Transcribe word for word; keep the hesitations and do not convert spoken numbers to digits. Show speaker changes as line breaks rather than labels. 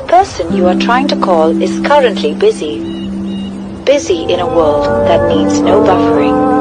person you are trying to call is currently busy. Busy in a world that needs no buffering.